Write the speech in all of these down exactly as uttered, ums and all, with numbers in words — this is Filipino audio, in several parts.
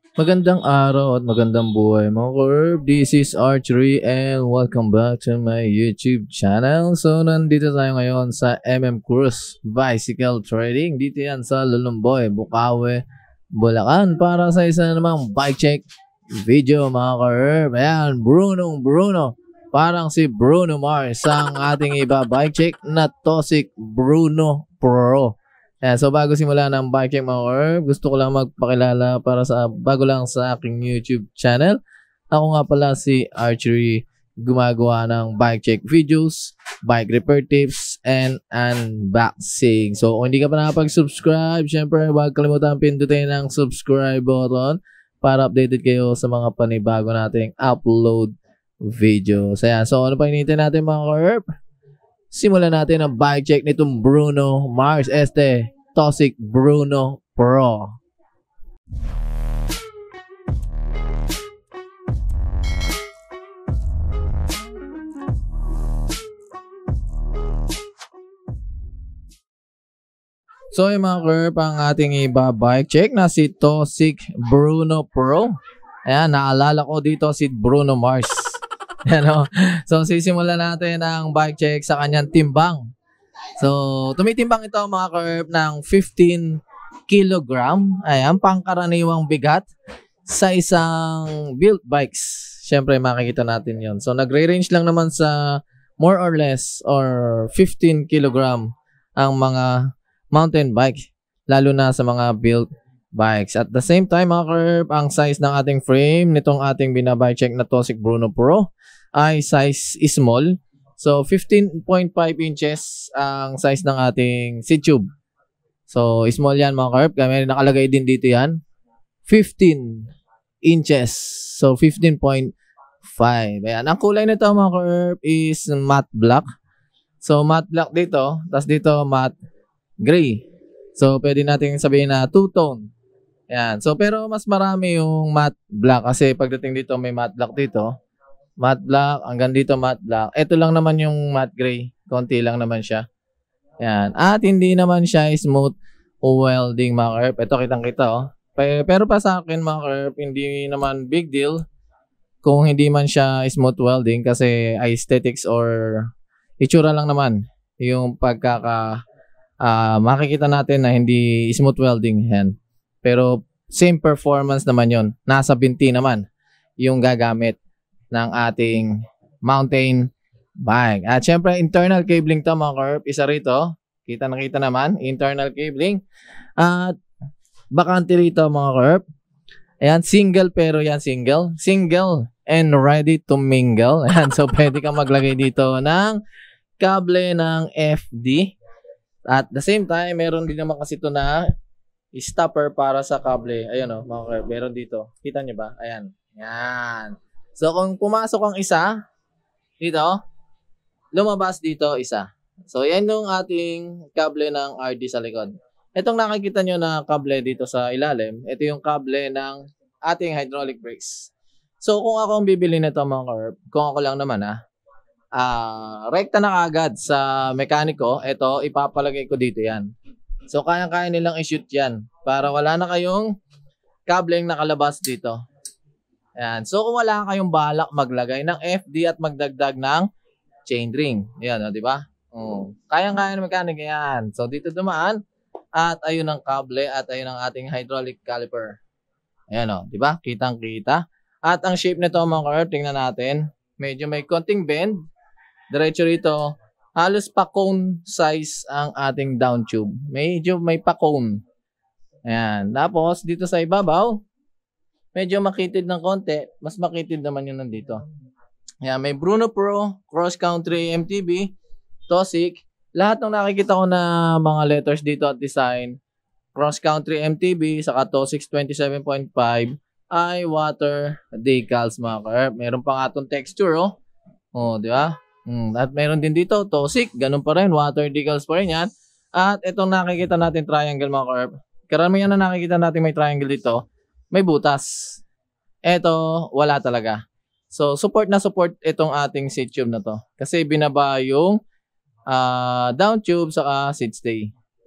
Magandang araw at magandang buhay mga Curb. This is Archery and welcome back to my YouTube channel. So nandito tayo ngayon sa M M Cruz Bicycle Trading. Dito yan sa Lulumboy, Bukawi, Bulacan para sa isa namang bike check video mga Curb. Ayan, Bruno Bruno. Parang si Bruno Mars ang ating iba bike check na Tosic Bruno Pro. Ayan, so bago simula ng bike check mga Curb, gusto ko lang magpakilala para sa bago lang sa aking YouTube channel. Ako nga pala si Archery, gumagawa ng bike check videos, bike repair tips, and unboxing. So kung hindi ka pa nakapag-subscribe, syempre huwag kalimutan pindutin ang subscribe button para updated kayo sa mga panibago nating upload videos. Ayan, so ano pa hinihintay natin mga Curb? Simulan natin ang bike check nitong Bruno Mars Este Tosic Bruno Pro. So yung mga Curb, ang ating iba bike check na si Tosic Bruno Pro. Ayan, naalala ko dito si Bruno Mars. Ano? So sisimulan natin ang bike check sa kanyang timbang. So tumitimbang ito mga Curb ng fifteen kilogram. Ayan, pangkaraniwang bigat sa isang built bikes. Siyempre makikita natin yon. So nagre-range lang naman sa more or less or fifteen kilogram ang mga mountain bike, lalo na sa mga built bikes. At the same time mga Curb, ang size ng ating frame nitong ating binabike check na Tosic Bruno Pro ay size small. So fifteen point five inches ang size ng ating seat tube. So small yan mga Curb. Kami nakalagay din dito yan. fifteen inches. So fifteen point five. Ayan. Ang kulay nito mga Curb is matte black. So matte black dito. Tapos dito matte gray. So pwede natin sabihin na two-tone. Ayan. So pero mas marami yung matte black kasi pagdating dito may matte black dito. Matte black, hanggang dito matte black. Ito lang naman yung matte gray. Konti lang naman siya. Ayan. At hindi naman siya smooth welding mga Curb. Ito kitang-kita oh. Pero pa sa akin mga Curb, hindi naman big deal kung hindi man siya smooth welding kasi aesthetics or itsura lang naman yung pagkaka uh, makikita natin na hindi smooth welding yan. Pero same performance naman yon. Nasa binti naman yung gagamit ng ating mountain bike. At syempre, internal cabling to mga Curb. Isa rito. Kita na kita naman. Internal cabling. At bakante rito mga Curb. Ayan, single pero yan single. Single and ready to mingle. Ayan, so pwede kang maglagay dito ng kable ng F D. At the same time, meron din naman kasi ito na stopper para sa kable. Ayan o, mga Curb. Meron dito. Kita nyo ba? Ayan. Ayan. So, kung pumasok ang isa, dito, lumabas dito isa. So, yan yung ating kable ng R D sa likod. Itong nakikita nyo na kable dito sa ilalim, ito yung kable ng ating hydraulic brakes. So, kung ako ang bibili nito mga Curb, kung ako lang naman ha, uh, rekta na agad sa mekaniko, ito, ipapalagay ko dito yan. So, kaya-kaya nilang i-shoot yan para wala na kayong kableng nakalabas dito. Ayan. So, kung wala kayong balak maglagay ng F D at magdagdag ng chain ring. Ayan, o, di ba? Oh. Kayang-kaya ng mechanic yan. So, dito dumaan. At ayun ang kable at ayun ang ating hydraulic caliper. Ayan, o, di ba? Kitang-kita. At ang shape nito, mga Curb, tingnan natin. Medyo may konting bend. Diretso rito. Halos pa-cone size ang ating down tube. Medyo may pa-cone. Ayan. Tapos, dito sa ibabaw, medyo makitid ng konti. Mas makitid naman yun nandito. Ayan, may Bruno Pro, Cross Country M T B, Tosic. Lahat ng nakikita ko na mga letters dito at design, Cross Country M T B, saka Tosic twenty-seven point five, ay water decals mga Curb. Meron pa nga itong texture, oh. Oh, di ba? Hmm. At meron din dito, Tosic. Ganun pa rin, water decals pa rin yan. At itong nakikita natin triangle mga Curb. Karamihan na nakikita natin may triangle dito. May butas. Ito, wala talaga. So, support na support itong ating seat tube na to. Kasi binaba yung uh, down tube saka seat stay.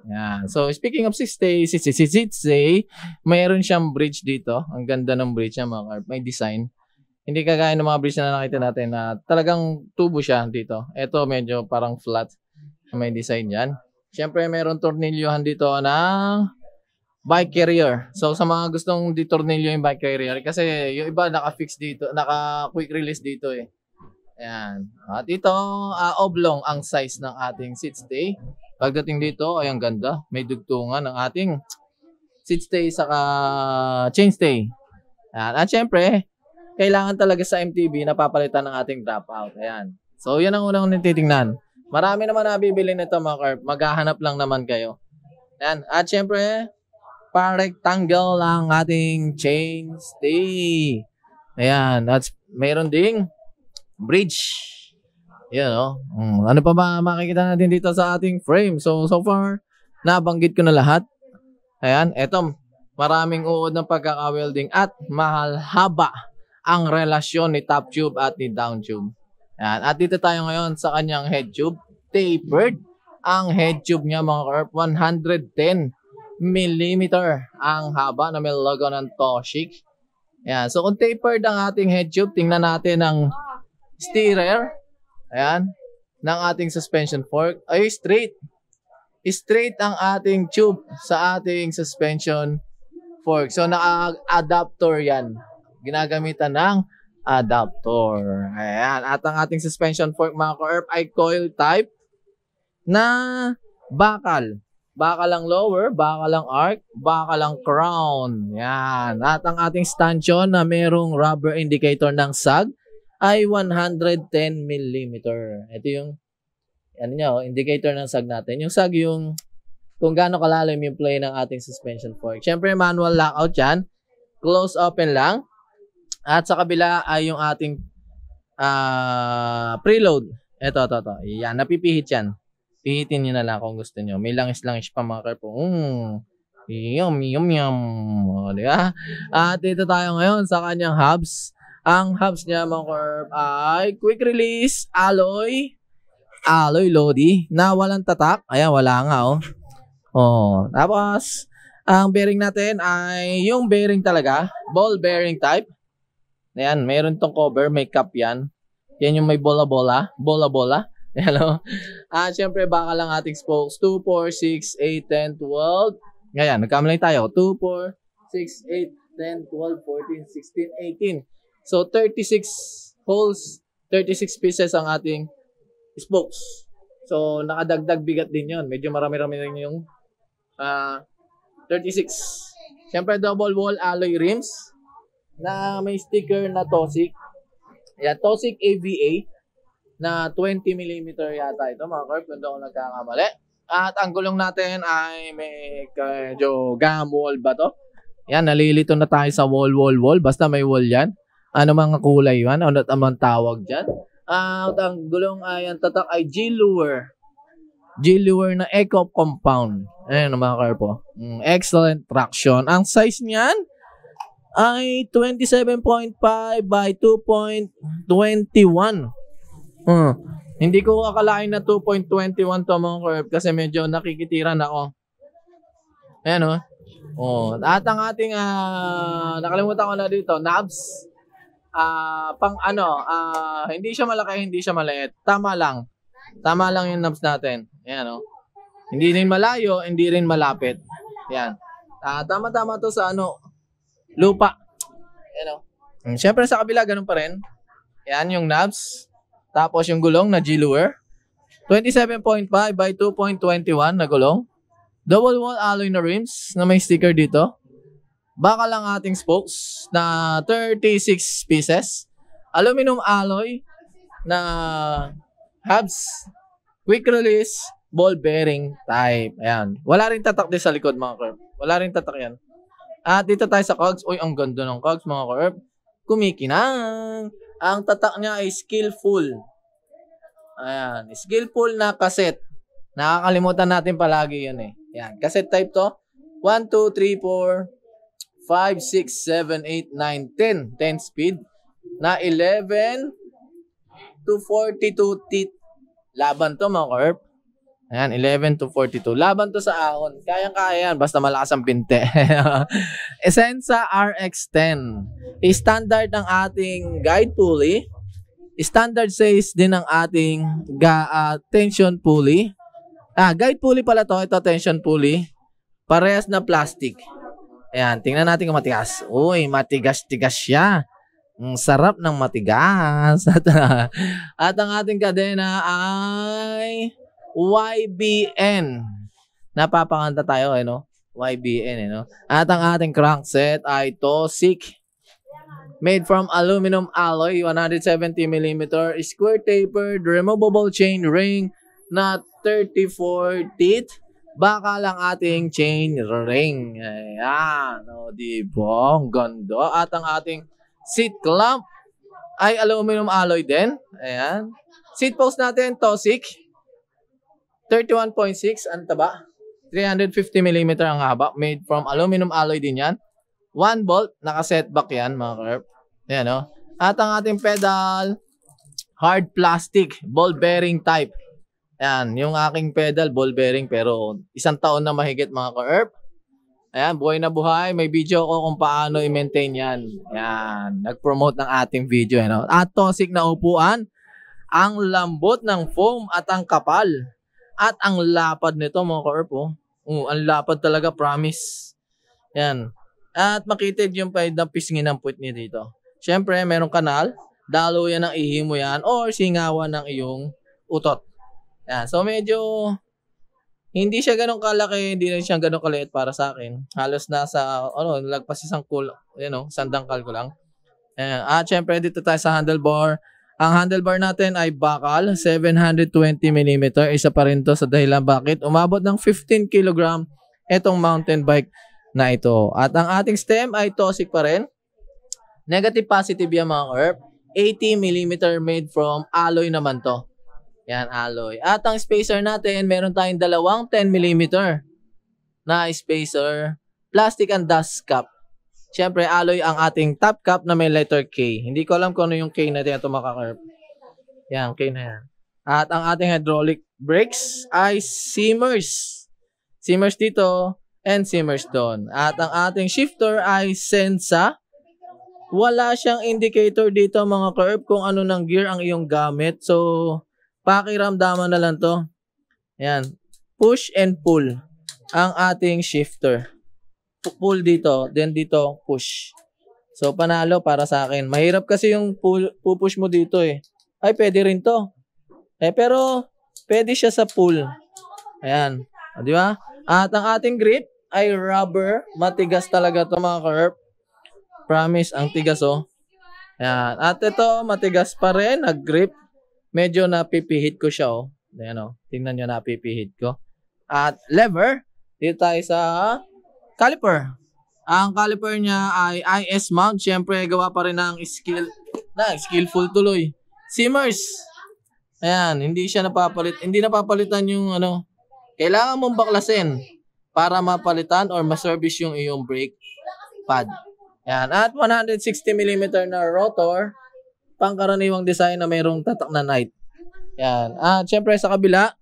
Yan. So, speaking of six stay, si si si stay, mayroon siyang bridge dito. Ang ganda ng bridge niya mga karp. May design. Hindi kagaya ng mga bridge na nakita natin na talagang tubo siya dito. Ito medyo parang flat. May design yan. Siyempre, mayroon tornilyohan dito ng bike carrier. So, sa mga gustong ditornilyo yung bike carrier, kasi yung iba naka-fix dito, naka-quick release dito eh. Ayan. At ito, uh, oblong ang size ng ating seat stay. Pagdating dito, ay ang ganda. May dugtungan ng ating seat stay saka chain stay. Ayan. At syempre, kailangan talaga sa M T B na papalitan ng ating dropout. Ayan. So, yan ang unang titingnan. Marami naman nabibili nito mga karp. Maghahanap lang naman kayo. Ayan. At syempre, pa-rectangle ang ating chain stay. Ayan. At mayroon ding bridge. Yan o. Hmm. Ano pa ba makikita natin dito sa ating frame? So, so far, nabanggit ko na lahat. Ayan. Eto, maraming uod ng pagkaka-welding at mahal haba ang relasyon ni top tube at ni down tube. Ayan. At dito tayo ngayon sa kanyang head tube. Tapered. Ang head tube niya mga karp, one hundred ten millimeter ang haba na may logo ng Toshik. Ayan. So, kung tapered ang ating head tube, tingnan natin ang steerer. Ayan. Ng ating suspension fork. Ay, straight. Straight ang ating tube sa ating suspension fork. So, naka-adapter yan. Ginagamitan ng adapter. Ayan. At ang ating suspension fork mga ka-erp ay coil type na bakal. Bakal ang lower, bakal ang arc, bakal ang crown. Yan. At ang ating stanchion na merong rubber indicator ng sag ay one hundred ten millimeter. Ito yung ano nyo, indicator ng sag natin. Yung sag yung kung gaano kalalim yung play ng ating suspension fork. Siyempre manual lockout yan. Close open lang. At sa kabila ay yung ating uh, preload. Ito, ito, ito. Yan, napipihit yan. Pihitin nyo na lang kung gusto nyo. May langis-langis pa mga karpo. Mm, yum, yum, yum. O, diba? At dito tayo ngayon sa kanyang hubs. Ang hubs niya mga karp ay quick release alloy. Alloy Lodi na walang tatak. Ayan, wala nga oh. Oh, tapos ang bearing natin ay yung bearing talaga. Ball bearing type. Ayan, mayroon tong cover. May cap yan. Yan yung may bola-bola. Bola-bola. Hello. At syempre baka lang ating spokes two, four, six, eight, ten, twelve. Ngayon, nagkamali tayo. two, four, six, eight, ten, twelve, fourteen, sixteen, eighteen. So thirty-six holes, thirty-six pieces ang ating spokes. So nakadagdag bigat din 'yon. Medyo marami-rami rin yung uh, thirty-six. Syempre double wall alloy rims na may sticker na Toshik. Yeah, Toshik A V A na twenty millimeter yata ito mga karp, kung doon ako nagkakamali. At ang gulong natin ay may medyo gam wall ba to? Yan, nalilito na tayo sa wall, wall, wall. Basta may wall yan. Ano mga kulay yan? Ano tamang tawag dyan? At ang gulong ay, ang tatak ay G-Lure. G-Lure na Eco Compound. Ayan mga karpo. Mm, excellent traction. Ang size niyan ay twenty-seven point five by two point two one. Hmm. Hindi ko akalain na two point two one to mga curve kasi medyo nakikitiran ako. Ayan o. Oh. At ang ating, uh, nakalimutan ko na dito, knobs. Uh, pang ano, uh, hindi siya malaki, hindi siya maliit. Tama lang. Tama lang yung knobs natin. Ayan o. Hindi rin malayo, hindi rin malapit. Ayan. Uh, tama-tama to sa ano, lupa. Ayan o. Siyempre sa kabila, ganun pa rin. Ayan yung knobs. Tapos yung gulong na G-Lure. twenty-seven point five by two point two one na gulong. Double wall alloy na rims na may sticker dito. Baka lang ating spokes na thirty-six pieces. Aluminum alloy na hubs. Quick release ball bearing type. Ayan. Wala rin tatak din sa likod mga curve. Wala rin tatak yan. At dito tayo sa cogs. Uy, ang ganda ng cogs mga curve. Kumikinang. Ang tatak niya ay skillful. Ayan. Skillful na cassette. Nakakalimutan natin palagi yun eh. Ayan. Cassette type to. one, two, three, four, five, six, seven, eight, nine, ten. ten speed. Na eleven to forty-two teeth. Laban to mga curve. Ayan, eleven to forty-two. Laban to sa ahon. Kayang-kaya yan, basta malakas ang binte. Essenza R X ten. Standard ng ating guide pulley. Standard size din ng ating ga, uh, tension pulley. Ah, guide pulley pala to. Ito, tension pulley. Parehas na plastic. Ayan, tingnan natin kung matigas. Uy, matigas-tigas siya. Ang sarap ng matigas. At, uh, at ang ating kadena ay Y B N. Napapakanta tayo, eh, no? Y B N, eh, no? At ang ating crankset ay Tosik. Made from aluminum alloy, one hundred seventy millimeter, square tapered, removable chain ring na thirty-four teeth. Baka lang ating chain ring. Ayan. O, diba? Ang ganda. At ang ating seat clamp ay aluminum alloy din. Ayan. Seat post natin, Tosik. thirty-one point six ang taba. three hundred fifty millimeter ang haba. Made from aluminum alloy din yan. One bolt. Naka-setback yan, mga curve. Ayan, o. At ang ating pedal, hard plastic. Ball bearing type. Ayan. Yung aking pedal, ball bearing. Pero isang taon na mahigit, mga curve. Ayan. Buhay na buhay. May video ko kung paano i-maintain yan. Ayan. Nag-promote ng ating video. Ano? At Tosik na upuan. Ang lambot ng foam at ang kapal. At ang lapad nito, mga ka-erp, oh. Uh, ang lapad talaga, promise. Yan. At makitid yung pahid ng pisngin ng puwit niya dito. Siyempre, merong kanal. Dalo yan ng ihi mo yan or singawan ng iyong utot. Yan. So, medyo hindi siya ganun kalaki, hindi rin siya ganun kaliit para sa akin. Halos nasa, ano, lagpas isang kul, you know, sandangkal ko lang. Yan. At siyempre, dito tayo sa handlebar. Ang handlebar natin ay bakal, seven hundred twenty millimeter. Isa pa rin to sa dahilan bakit umabot ng fifteen kilogram itong mountain bike na ito. At ang ating stem ay Tosik pa rin. Negative positive yan, mga curve. eighty millimeter made from alloy naman to. Yan, alloy. At ang spacer natin, meron tayong dalawang ten millimeter na spacer. Plastic and dust cap. Siyempre, alloy ang ating top cap na may letter K. Hindi ko alam kung ano yung K natin ito, maka-curve. Yan, K na yan. At ang ating hydraulic brakes ay Simmers. Simmers dito and Simmers doon. At ang ating shifter ay Sensa. Wala siyang indicator dito, mga curve, kung ano ng gear ang iyong gamit. So, pakiramdaman na lang to. Yan. Push and pull ang ating shifter. Pull dito, then dito push. So, panalo para sa akin. Mahirap kasi yung pull, pupush mo dito eh. Ay, pwede rin to. Eh, pero, pwede siya sa pull. Ayan. O, di ba? At ang ating grip ay rubber. Matigas talaga to, mga curve. Promise, ang tigas, oh. Ayan. At ito, matigas pa rin. Nag-grip. Medyo napipihit ko siya, oh. Ayan, oh. Tingnan nyo, napipihit ko. At lever. Dito tayo sa caliper. Ang caliper niya ay I S mount. Siyempre, gawa pa rin ng skill, na, skillful tuloy. Simmers. Ayan, hindi siya napapalit. Hindi napapalitan yung ano. Kailangan mong baklasin para mapalitan or ma-service yung iyong brake pad. Ayan, at one hundred sixty millimeter na rotor. Pangkaraniwang design na mayroong tatak na knight. Ayan. At siyempre sa kabila,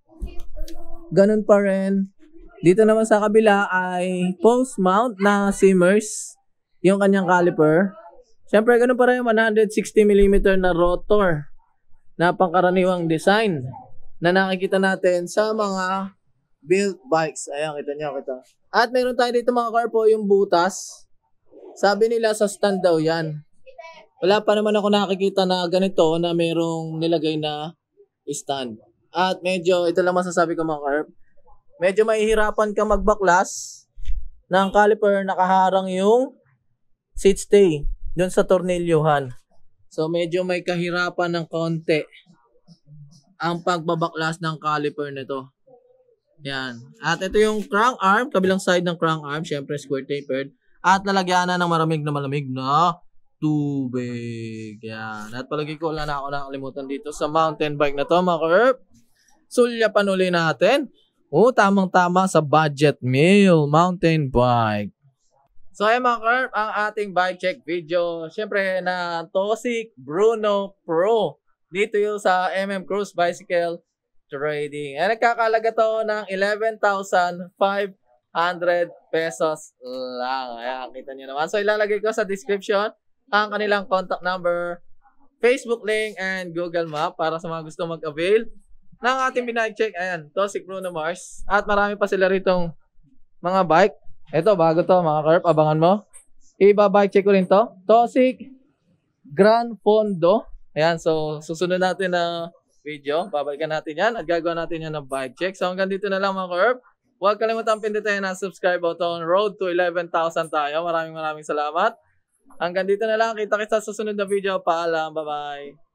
ganun pa rin. Dito naman sa kabila ay post mount na Simmers, yung kanyang caliper. Siyempre, ganun pa rin one hundred sixty millimeter na rotor na pangkaraniwang design na nakikita natin sa mga built bikes. Ayan, kita nyo, kita. At meron tayo dito, mga carpo, yung butas. Sabi nila sa stand daw yan. Wala pa naman ako nakikita na ganito na merong nilagay na stand. At medyo, ito lang masasabi ko, mga carpo. Medyo mahihirapan ka magbaklas ng caliper, nakaharang yung seat stay doon sa tornilyuhan. So medyo may kahirapan ng konti ang pagbabaklas ng caliper nito. Yan. At ito yung crank arm, kabilang side ng crank arm, syempre square tapered. At lalagyan na ng maramig na malamig na tubig. Yan. At palagi ko wala na ako nakalimutan dito sa mountain bike na to, mga curve. Sulyapan uli natin. Oh, tamang-tama sa budget meal mountain bike. So, ayan, mga curve, ang ating bike check video. Siyempre, na Tosik Bruno Pro. Dito yung sa M M Cruise Bicycle Trading. Eh, nagkakalaga to ng eleven thousand five hundred pesos lang. Ayan, kita nyo naman. So, ilalagay ko sa description ang kanilang contact number, Facebook link, and Google Map para sa mga gusto mag-avail ng ating binayad check. Ayan, Tosik Bruno Mars. At marami pa sila ritong mga bike. Ito, bago to mga Kerp. Abangan mo. Iba-bike check ko rin to. Tosik Gran Fondo. Ayan, so susunod natin na video. Babalikan natin yan at gagawa natin yan ng bike check. So hanggang dito na lang mga Kerp. Huwag kalimutan pindutin ang subscribe button. Road to eleven thousand tayo. Maraming maraming salamat. Hanggang dito na lang. Kita kita sa susunod na video. Paalam. Bye-bye.